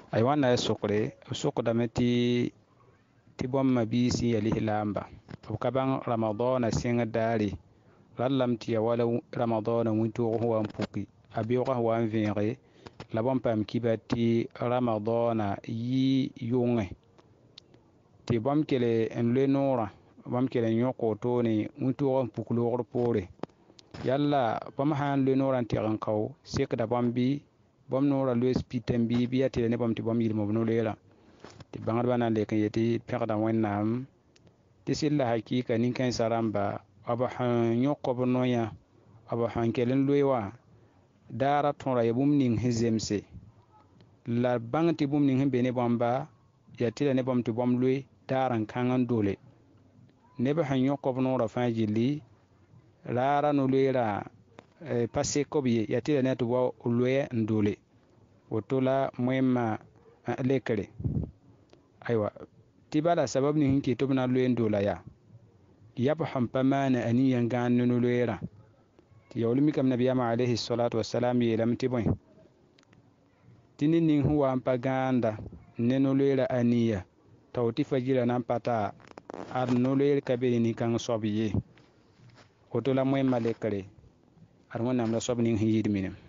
ay wana sokre sokdame tɩ bõmb mabiisi ya lislaamba b ka bãng ramadaana sẽng daare rãllam tɩ ya wala ramadaana wĩntoog sẽn wa n puki a beoogã sẽn wa n vẽege la bõmb paam kiba tɩ ramadaana yɩ yʋngẽ tɩ bõmb kele n loe noorã bõmb kele n yõk wotone wĩntoog n puk loogr poore yalla bõmb sã n loe noorã n teg n kao sekda bõmb bɩ bõmb noorã loes pitame bɩ ya tɩla ne bõmb tɩ bõmb yɩlm b no-loeerã tɩ bãngdbã na n lek n yetɩ pẽgda Wẽnnaam tɩ sɩd la hakɩɩka nin-kãensã rãmba b sẽn yõk b noyã b sẽn kell n loe wã daarã tõra ya bũmb ning sẽn zemse la bãng tɩ bũmb ning sẽn be ne bõmba ya tɩla ne bõmb tɩ bõmb loe daar n kãng n dole neb sẽn yõk b noorã fãa gilli raara no-loeerã pa sek b ye ya tɩla ne tɩ wa loɛ n dole woto la wẽmma lekre aywa tɩ bala sabab ning sẽn kɩ tɩ b na n loe n dola yaa yab sẽn pa maana a nin-yã gãan ne no-loeerã tɩ yaool mikame nabiyaamã alayhi salatu wasalam yeelame tɩ bõe tɩ ned ning sẽn wa n pa gãanda ne no-loeerã a nia t'a tɩ fajirã na n pa taa ad no-loeer ka be ne nin-kãng soab ye woto la wẽmma lekre ad wẽnnaam la soab ning sẽn yɩɩd mine